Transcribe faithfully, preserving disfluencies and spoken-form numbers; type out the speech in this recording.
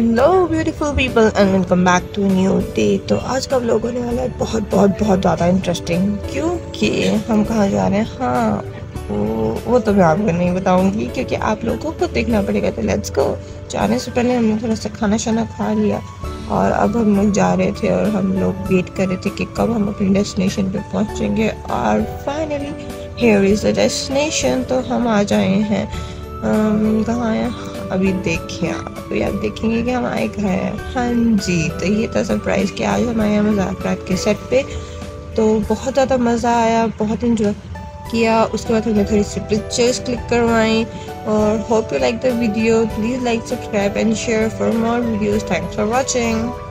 Hello beautiful people and welcome back to new day. तो आज का व्लॉग होने वाला है बहुत बहुत बहुत ज़्यादा इंटरेस्टिंग, क्योंकि हम कहाँ जा रहे हैं। हाँ, वो वो तो मैं आपको नहीं बताऊंगी क्योंकि आप लोगों को देखना पड़ेगा। तो लेट्स गो। जाने से पहले हमने थोड़ा सा खाना शाना खा लिया और अब हम लोग जा रहे थे और हम लोग वेट कर रहे थे कि कब हम अपने डेस्टिनेशन पे पहुँचेंगे। और finally here is the destination. तो हम आ जाए हैं। um, कहाँ आए? अभी देखिए, अभी आप देखेंगे कि हम आए कहाँ हैं। हाँ जी, तो ये था सरप्राइज़ कि आज हम आए हैं मज़ाक रात के सेट पे। तो बहुत ज़्यादा मज़ा आया, बहुत इन्जॉय किया। उसके बाद हमने थोड़ी सी पिक्चर्स क्लिक करवाई। और hope you like the video. Please like, subscribe and share for more videos. Thanks for watching.